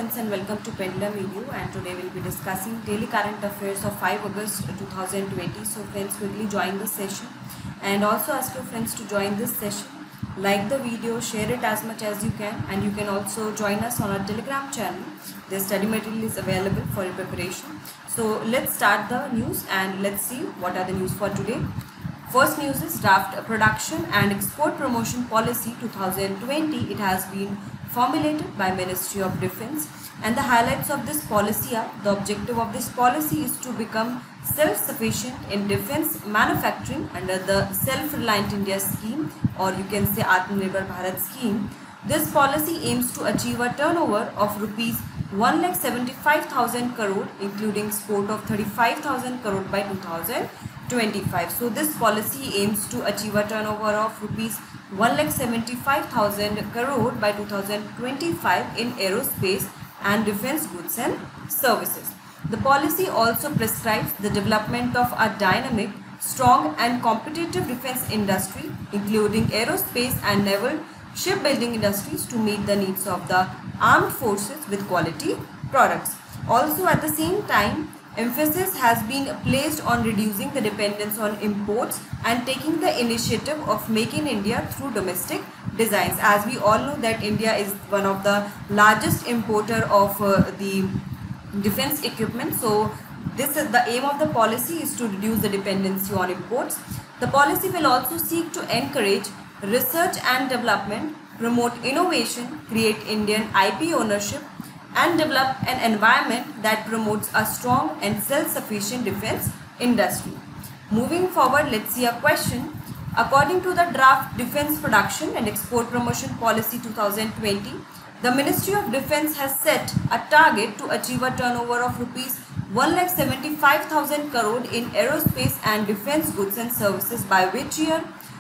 friends and welcome to Pendulum Review, and today we'll be discussing daily current affairs of 5 August 2020. So friends, quickly join the session and also ask your friends to join this session. Like the video, share it as much as you can, and you can also join us on our Telegram channel. The study material is available for your preparation. So let's start the news and let's see what are the news for today. First news is Draft Production and Export Promotion Policy 2020. It has been formulated by Ministry of Defence, and the highlights of this policy are: the objective of this policy is to become self-sufficient in defence manufacturing under the Self-Reliant India scheme, or you can say Atmanirbhar Bharat scheme. This policy aims to achieve a turnover of rupees 1,75,000 crore, including export of 35,000 crore by 2025. So this policy aims to achieve a turnover of rupees 1,75,000 crore by 2025 in aerospace and defence goods and services. The policy also prescribes the development of a dynamic, strong and competitive defence industry, including aerospace and naval shipbuilding industries, to meet the needs of the armed forces with quality products. Also, at the same time, emphasis has been placed on reducing the dependence on imports and taking the initiative of Make in India through domestic designs. As we all know that India is one of the largest importer of the defense equipment. So this is the aim of the policy, is to reduce the dependency on imports. The policy will also seek to encourage research and development, promote innovation, create Indian IP ownership, and develop an environment that promotes a strong and self-sufficient defense industry. Moving forward, let's see a question. According to the Draft Defense Production and Export Promotion Policy 2020, the Ministry of Defence has set a target to achieve a turnover of rupees 1,75,000 crore in aerospace and defence goods and services by which year?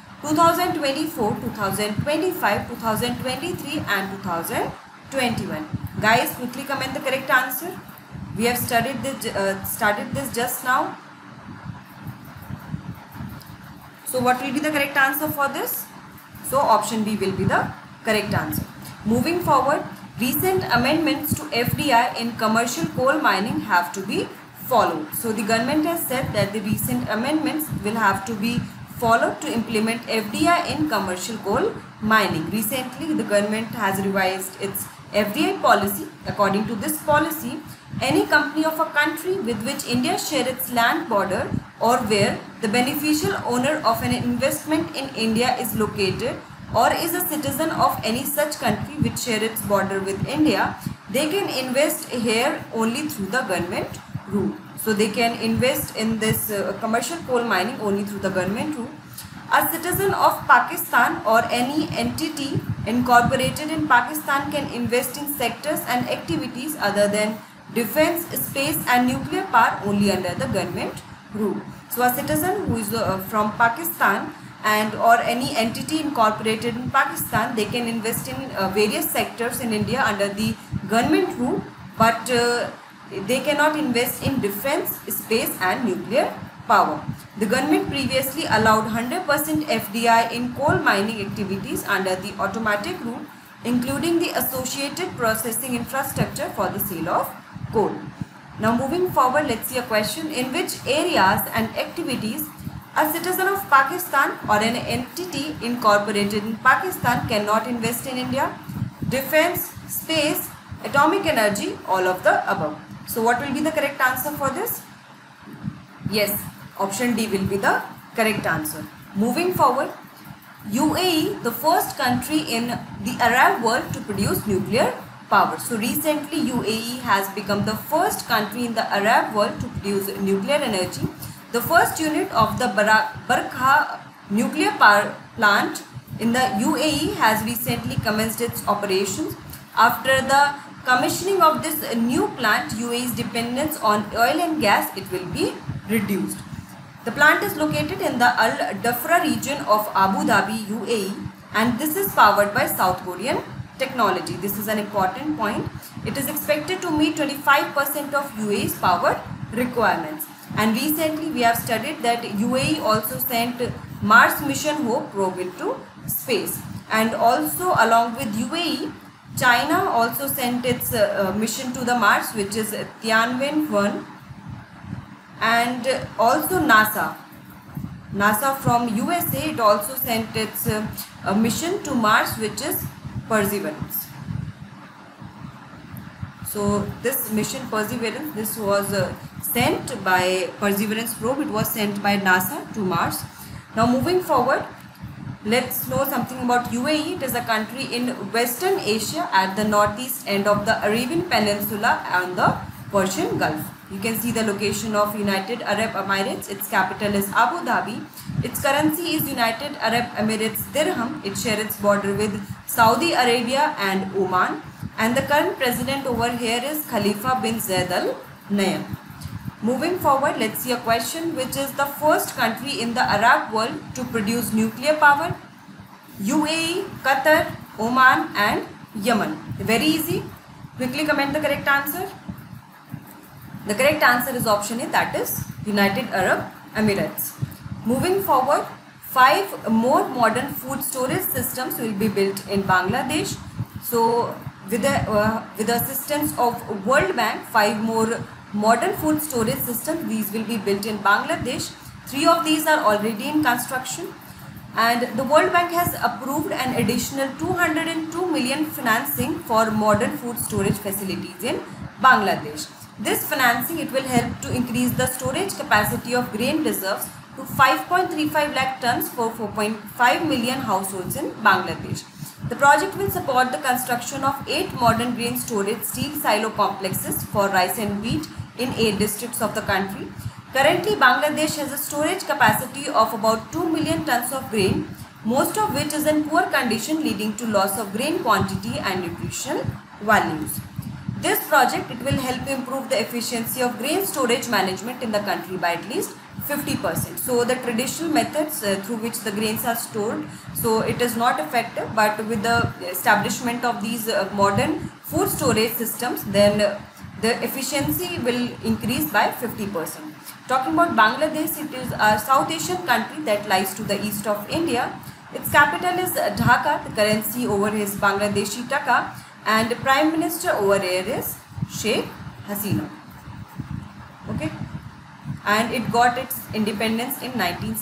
2024, 2025, 2023 and 2021. Guys, quickly comment the correct answer. We have started this just now. So what will be the correct answer for this? So option B will be the correct answer. Moving forward, recent amendments to FDI in commercial coal mining have to be followed. So the government has said that the recent amendments will have to be followed to implement FDI in commercial coal mining. Recently, the government has revised its FDI policy. According to this policy, any company of a country with which India shares its land border, or where the beneficial owner of an investment in India is located, or is a citizen of any such country which shares its border with India, they can invest here only through the government route. So they can invest in this commercial coal mining only through the government route. A citizen of Pakistan or any entity incorporated in Pakistan can invest in sectors and activities other than defense, space and nuclear power only under the government rule. So a citizen who is from Pakistan and or any entity incorporated in Pakistan, they can invest in various sectors in India under the government rule, but they cannot invest in defense, space and nuclear power. The government previously allowed 100% FDI in coal mining activities under the automatic route, including the associated processing infrastructure for the sale of coal. Now moving forward, let's see a question. In which areas and activities a citizen of Pakistan or an entity incorporated in Pakistan cannot invest in India? Defense, space, atomic energy, all of the above. So what will be the correct answer for this? Yes, option D will be the correct answer. Moving forward, UAE, the first country in the Arab world to produce nuclear power. So recently UAE has become the first country in the Arab world to produce nuclear energy. The first unit of the Barakah nuclear power plant in the UAE has recently commenced its operations. After the commissioning of this new plant, UAE's dependence on oil and gas, it will be reduced. The plant is located in the Al Dhafra region of Abu Dhabi, UAE, and this is powered by South Korean technology. This is an important point. It is expected to meet 25% of UAE's power requirements. And recently we have studied that UAE also sent Mars mission Hope probe into space. And also along with UAE, China also sent its mission to the Mars, which is Tianwen-1, and also NASA from USA, it also sent its mission to Mars, which is Perseverance. So this mission Perseverance, this was sent by Perseverance probe, it was sent by NASA to Mars. Now moving forward, let's know something about UAE. It is a country in Western Asia at the northeast end of the Arabian Peninsula and the Persian Gulf. You can see the location of United Arab Emirates. Its capital is Abu Dhabi. Its currency is United Arab Emirates Dirham. It shares its border with Saudi Arabia and Oman. And the current president over here is Khalifa bin Zayed Al Nahyan. Moving forward, let's see a question. Which is the first country in the Arab world to produce nuclear power? UAE, Qatar, Oman and Yemen. Very easy. Quickly comment the correct answer. The correct answer is option A, that is United Arab Emirates. Moving forward, 5 more modern food storage systems will be built in Bangladesh. So with the assistance of World Bank, 5 more modern food storage systems, these will be built in Bangladesh. 3 of these are already in construction. And the World Bank has approved an additional 202 million financing for modern food storage facilities in Bangladesh. This financing, it will help to increase the storage capacity of grain reserves to 5.35 lakh tons for 4.5 million households in Bangladesh. The project will support the construction of 8 modern grain storage steel silo complexes for rice and wheat in 8 districts of the country. Currently, Bangladesh has a storage capacity of about 2 million tons of grain, most of which is in poor condition, leading to loss of grain quantity and nutritional values. This project, it will help improve the efficiency of grain storage management in the country by at least 50%. So the traditional methods through which the grains are stored, so it is not effective, but with the establishment of these modern food storage systems, then the efficiency will increase by 50%. Talking about Bangladesh, it is a South Asian country that lies to the east of India. Its capital is Dhaka. The currency over here is Bangladeshi Taka. And the Prime Minister over here is Sheikh Hasina. Okay. And it got its independence in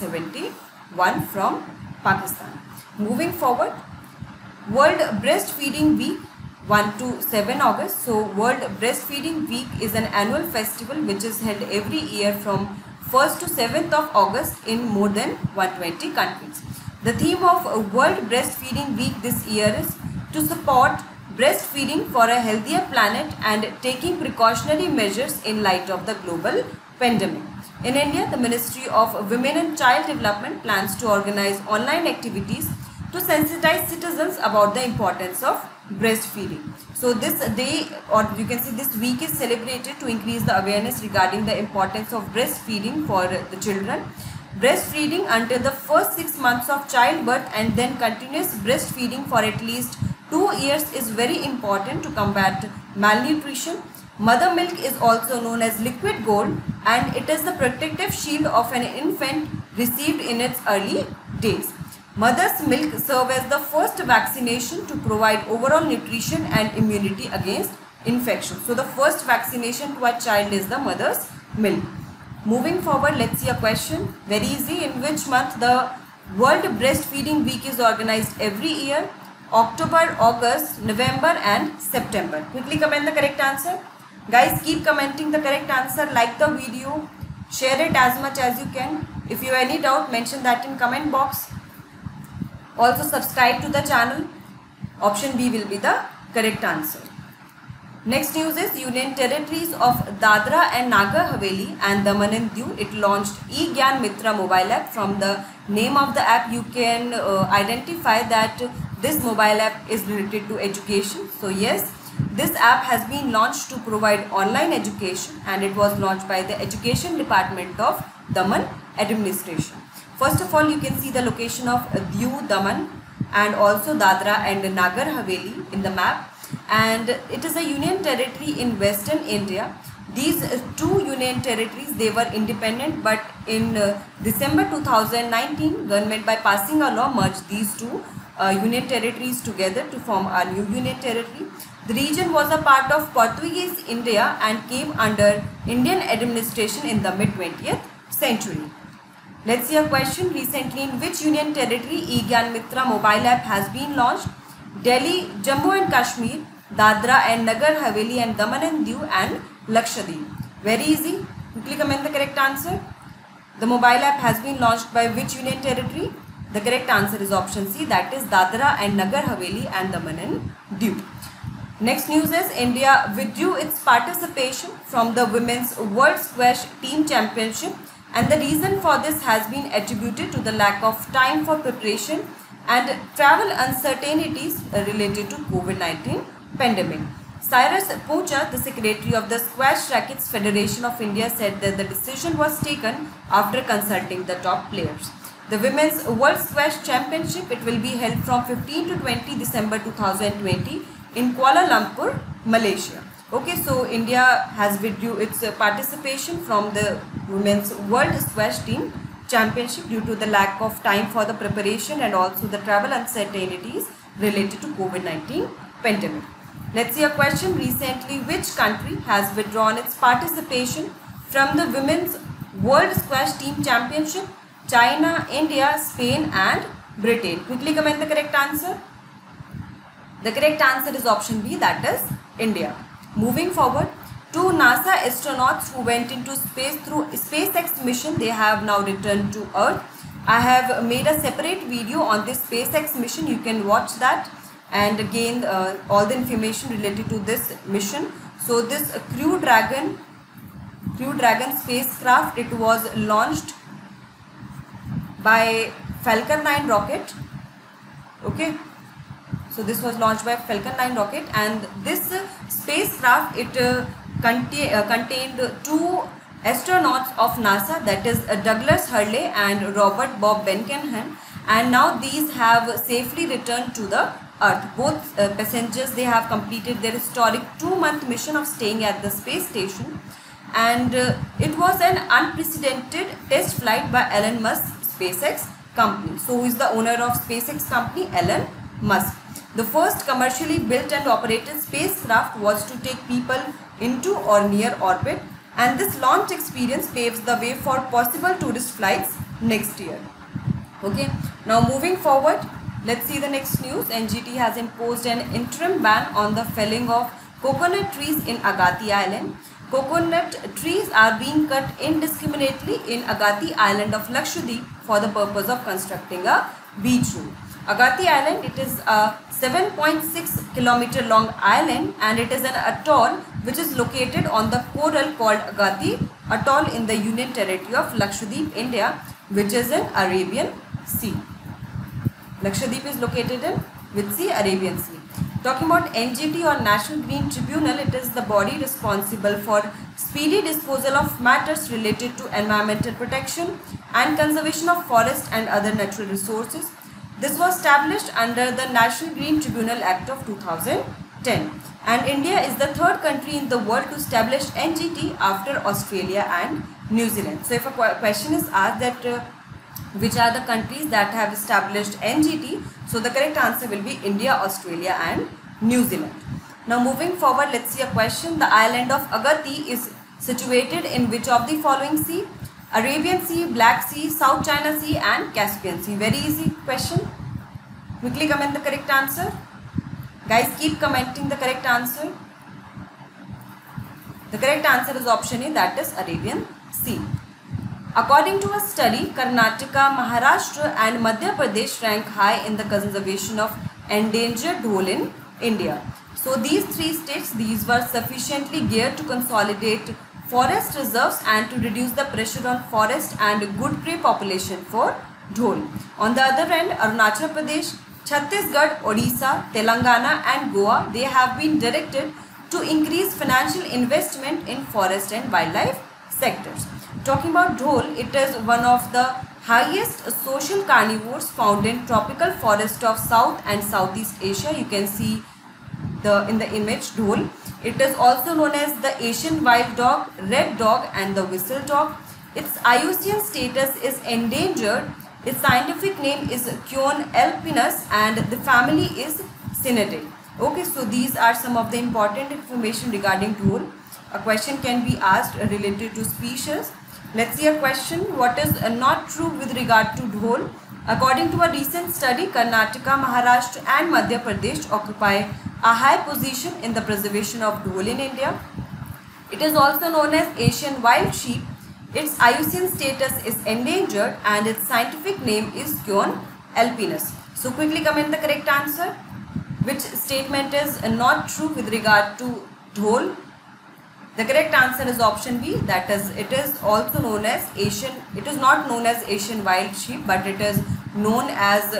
1971 from Pakistan. Moving forward, World Breastfeeding Week 1 to 7 August. So World Breastfeeding Week is an annual festival which is held every year from 1st to 7th of August in more than 120 countries. The theme of World Breastfeeding Week this year is to support breastfeeding for a healthier planet and taking precautionary measures in light of the global pandemic. In India, the Ministry of Women and Child Development plans to organize online activities to sensitize citizens about the importance of breastfeeding. So this day, or you can see this week, is celebrated to increase the awareness regarding the importance of breastfeeding for the children. Breastfeeding until the first 6 months of childbirth and then continuous breastfeeding for at least 2 years is very important to combat malnutrition. Mother milk is also known as liquid gold, and it is the protective shield of an infant received in its early days. Mother's milk serves as the first vaccination to provide overall nutrition and immunity against infection. So the first vaccination to a child is the mother's milk. Moving forward, let's see a question. Very easy. In which month the World Breastfeeding Week is organized every year? October, August, November and September. Quickly comment the correct answer. Guys, keep commenting the correct answer. Like the video. Share it as much as you can. If you have any doubt, mention that in comment box. Also subscribe to the channel. Option B will be the correct answer. Next news is Union Territories of Dadra and Nagar Haveli and Daman and Diu. It launched eGyan Mitra mobile app. From the name of the app, you can identify that this mobile app is related to education. So yes, this app has been launched to provide online education, and it was launched by the Education Department of Daman Administration. First of all, you can see the location of Diu, Daman and also Dadra and Nagar Haveli in the map. And it is a union territory in western India. These two union territories, they were independent, but in December 2019, government by passing a law merged these two union territories together to form a new union territory. The region was a part of Portuguese India and came under Indian administration in the mid-20th century. Let's see a question. Recently, in which union territory eGyan Mitra mobile app has been launched? Delhi, Jammu and Kashmir, Dadra and Nagar Haveli and Daman and Diu and Lakshadweep. Very easy. Quickly comment the correct answer. The mobile app has been launched by which union territory? The correct answer is option C, that is Dadra and Nagar Haveli and Daman and Diu. Next news is India withdrew its participation from the Women's World Squash Team Championship, and the reason for this has been attributed to the lack of time for preparation and travel uncertainties related to COVID-19 pandemic. Cyrus Pocha, the secretary of the Squash Rackets Federation of India, said that the decision was taken after consulting the top players. The Women's World Squash Championship, it will be held from 15 to 20 December 2020 in Kuala Lumpur, Malaysia. Okay, so India has withdrew its participation from the Women's World Squash Team Championship due to the lack of time for the preparation and also the travel uncertainties related to COVID-19 pandemic. Let's see a question. Recently, which country has withdrawn its participation from the Women's World Squash Team Championship? China, India, Spain and Britain. Quickly comment the correct answer. The correct answer is option B, that is India. Moving forward, two NASA astronauts who went into space through SpaceX mission, they have now returned to Earth. I have made a separate video on this SpaceX mission. You can watch that and gain all the information related to this mission. So this Crew Dragon spacecraft, it was launched by Falcon 9 rocket. Okay, so this was launched by Falcon 9 rocket, and this spacecraft, it contained two astronauts of NASA, that is Douglas Hurley and Robert Bob Behnken, and now these have safely returned to the Earth. Both passengers, they have completed their historic 2-month mission of staying at the space station, and it was an unprecedented test flight by Elon Musk SpaceX company. So who is the owner of SpaceX company? Elon Musk. The first commercially built and operated spacecraft was to take people into or near orbit, and this launch experience paves the way for possible tourist flights next year. Okay, now moving forward, let's see the next news. NGT has imposed an interim ban on the felling of coconut trees in Agatti Island. Coconut trees are being cut indiscriminately in Agatti Island of Lakshadweep for the purpose of constructing a beach road. Agatti Island, it is a 7.6 kilometer long island, and it is an atoll which is located on the coral called Agatti Atoll in the Union Territory of Lakshadweep, India, which is in Arabian Sea. Lakshadweep is located in which sea? Arabian Sea. Talking about NGT or National Green Tribunal, it is the body responsible for speedy disposal of matters related to environmental protection and conservation of forest and other natural resources. This was established under the National Green Tribunal Act of 2010, and India is the third country in the world to establish NGT after Australia and New Zealand. So if a question is asked that which are the countries that have established NGT, so the correct answer will be India, Australia and New Zealand. Now moving forward, let's see a question. The island of Agatti is situated in which of the following sea? Arabian Sea, Black Sea, South China Sea and Caspian Sea. Very easy question. Quickly comment the correct answer. Guys, keep commenting the correct answer. The correct answer is option A, that is Arabian Sea. According to a study, Karnataka, Maharashtra and Madhya Pradesh rank high in the conservation of endangered dhole in India. So these three states, these were sufficiently geared to consolidate forest reserves and to reduce the pressure on forest and good prey population for dhole. On the other hand, Arunachal Pradesh, Chhattisgarh, Odisha, Telangana and Goa, they have been directed to increase financial investment in forest and wildlife sectors. Talking about dhole, it is one of the highest social carnivores found in tropical forest of South and Southeast Asia. You can see in the image dhole. It is also known as the Asian wild dog, red dog and the whistle dog. Its IUCN status is endangered Its scientific name is Kion alpinus and the family is Cynidae. Okay, so these are some of the important information regarding dhol. A question can be asked related to species. Let's see a question. What is not true with regard to dhol? According to a recent study, Karnataka, Maharashtra and Madhya Pradesh occupy a high position in the preservation of dhol in India. It is also known as Asian wild sheep. Its IUCN status is endangered and its scientific name is Kion alpinus. So quickly comment the correct answer. Which statement is not true with regard to dhol? The correct answer is option B, that is, it is also known as Asian, it is not known as Asian wild sheep, but it is known as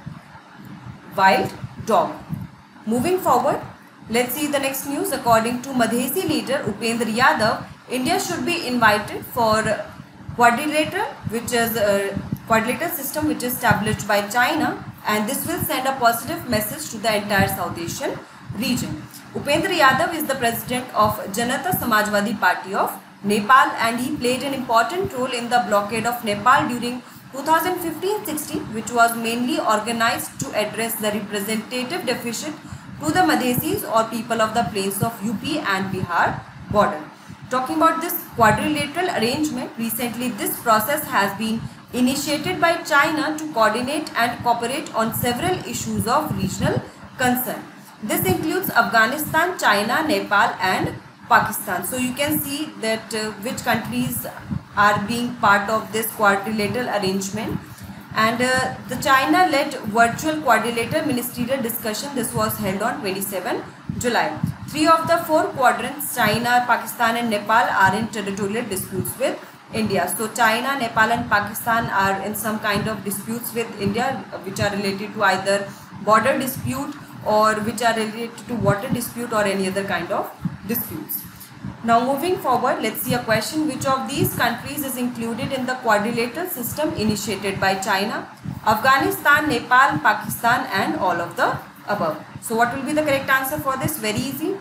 wild dog. Moving forward, let's see the next news. According to Madhesi leader Upendra Yadav, India should be invited for quadrilateral, which is a quadrilateral system which is established by China, and this will send a positive message to the entire South Asian region. Upendra Yadav is the president of Janata Samajwadi Party of Nepal, and he played an important role in the blockade of Nepal during 2015-16, which was mainly organized to address the representative deficit to the Madhesis or people of the plains of UP and Bihar border. Talking about this quadrilateral arrangement, recently this process has been initiated by China to coordinate and cooperate on several issues of regional concern. This includes Afghanistan, China, Nepal and Pakistan. So you can see that which countries are being part of this quadrilateral arrangement. And the China-led virtual quadrilateral ministerial discussion, this was held on 27 July. 3 of the 4 quadrants, China, Pakistan and Nepal, are in territorial disputes with India. So China, Nepal and Pakistan are in some kind of disputes with India, which are related to either border dispute or which are related to water dispute or any other kind of disputes. Now moving forward, let's see a question. Which of these countries is included in the quadrilateral system initiated by China? Afghanistan, Nepal, Pakistan and all of the above. So what will be the correct answer for this? Very easy.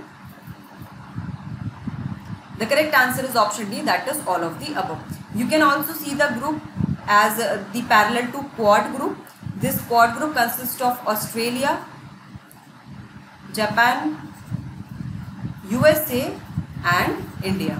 The correct answer is option D, that is all of the above. You can also see the group as the parallel to quad group. This quad group consists of Australia, Japan, USA and India.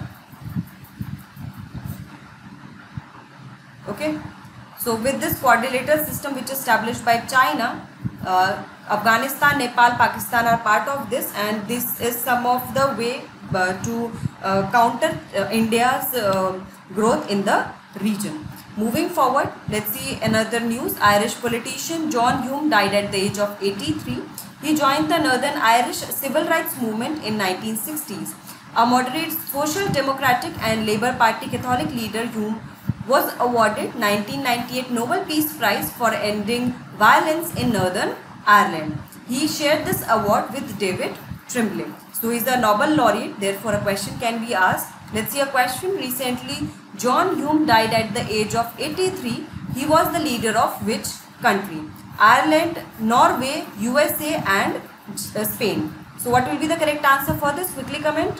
Okay. So with this quadrilateral system which is established by China, Afghanistan, Nepal, Pakistan are part of this, and this is some of the way to counter India's growth in the region. Moving forward, let's see another news. Irish politician John Hume died at the age of 83. He joined the Northern Irish civil rights movement in 1960s. A moderate Social Democratic and Labour Party Catholic leader, Hume was awarded 1998 Nobel Peace Prize for ending violence in Northern Ireland. He shared this award with David Trimble. So he is a Nobel laureate, therefore a question can be asked. Let's see a question. Recently, John Hume died at the age of 83. He was the leader of which country? Ireland, Norway, USA and Spain. So what will be the correct answer for this? Quickly comment.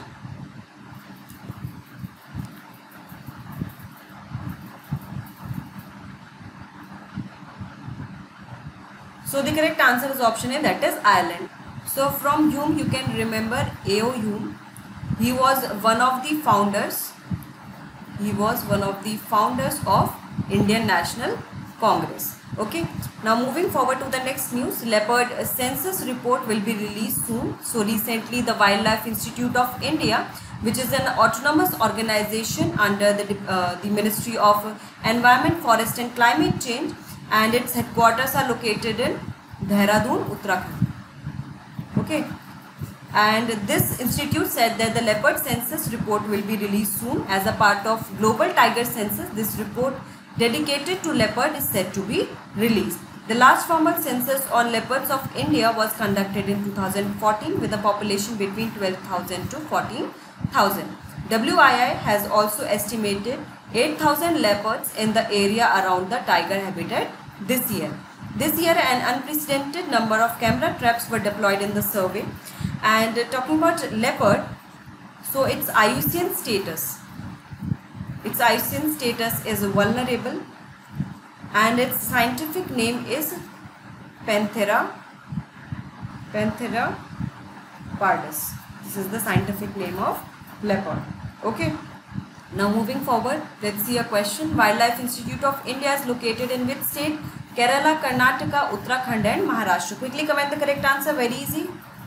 So the correct answer is option A, that is Ireland. So from Hume you can remember A.O. Hume. He was one of the founders. He was one of the founders of Indian National Congress. Okay. Now moving forward to the next news. Leopard census report will be released soon. So recently the Wildlife Institute of India, which is an autonomous organization under the Ministry of Environment, Forest and Climate Change, and its headquarters are located in Dehradun, Uttarakhand. Okay. And this institute said that the leopard census report will be released soon as a part of global tiger census. This report dedicated to leopard is said to be released. The last formal census on leopards of India was conducted in 2014 with a population between 12,000 to 14,000. WII has also estimated 8,000 leopards in the area around the tiger habitat this year. This year an unprecedented number of camera traps were deployed in the survey. And talking about leopard, so its IUCN status is vulnerable, and its scientific name is Panthera pardus. This is the scientific name of leopard. Okay. Now moving forward, let's see a question. Wildlife Institute of India is located in which state? Kerala, Karnataka, Uttarakhand and Maharashtra. Quickly comment the correct answer. Very easy.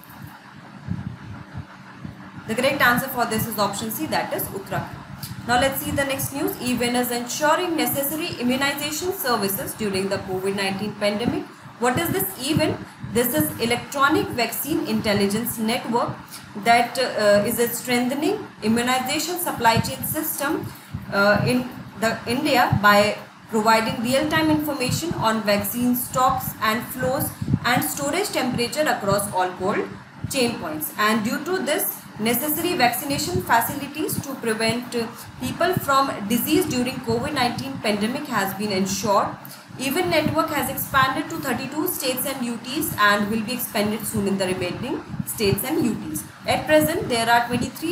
The correct answer for this is option C, that is Uttarakhand. Now let's see the next news. EVIN is ensuring necessary immunization services during the COVID-19 pandemic. What is this EVIN? This is Electronic Vaccine Intelligence Network that is a strengthening immunization supply chain system in India by providing real-time information on vaccine stocks and flows and storage temperature across all cold chain points. And due to this, necessary vaccination facilities to prevent people from disease during COVID-19 pandemic has been ensured. EVIN network has expanded to 32 states and UTs and will be expanded soon in the remaining states and UTs. At present, there are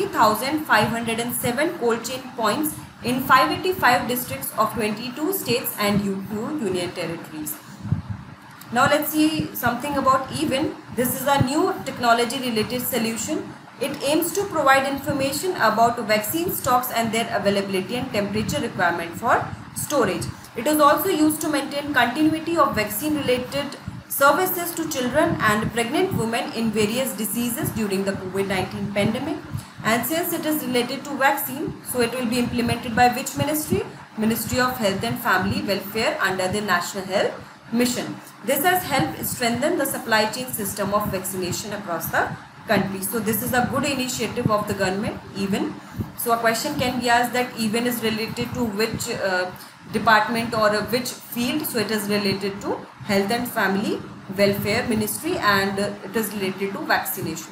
23,507 cold chain points in 585 districts of 22 states and 2 union territories. Now let's see something about EVIN. This is a new technology related solution. It aims to provide information about vaccine stocks and their availability and temperature requirement for storage. It is also used to maintain continuity of vaccine related services to children and pregnant women in various diseases during the COVID-19 pandemic. And since it is related to vaccine, so it will be implemented by which ministry? Ministry of Health and Family Welfare under the National Health Mission. This has helped strengthen the supply chain system of vaccination across the country. So this is a good initiative of the government, EVIN. So a question can be asked that EVIN is related to which department or which field? So it is related to Health and Family Welfare Ministry and it is related to vaccination.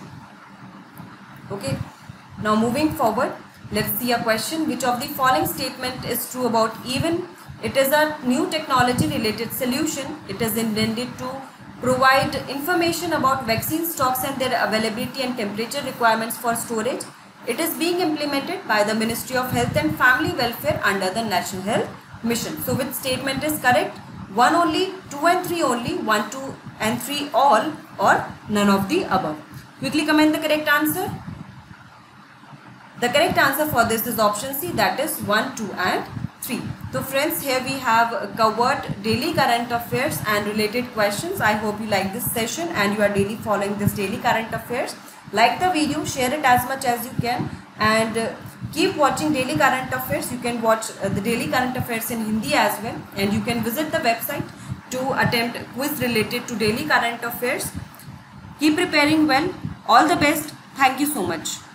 Okay. Now moving forward, let's see a question. Which of the following statement is true about EVIN? It is a new technology related solution. It is intended to provide information about vaccine stocks and their availability and temperature requirements for storage. It is being implemented by the Ministry of Health and Family Welfare under the National Health Mission. So which statement is correct? 1 only, 2 and 3 only, 1, 2 and 3 all, or none of the above. Quickly comment the correct answer. The correct answer for this is option C, that is 1, 2 and 3. So friends, here we have covered daily current affairs and related questions. I hope you like this session and you are daily following this daily current affairs. Like the video, share it as much as you can and keep watching daily current affairs. You can watch the daily current affairs in Hindi as well and you can visit the website to attempt quiz related to daily current affairs. Keep preparing well. All the best. Thank you so much.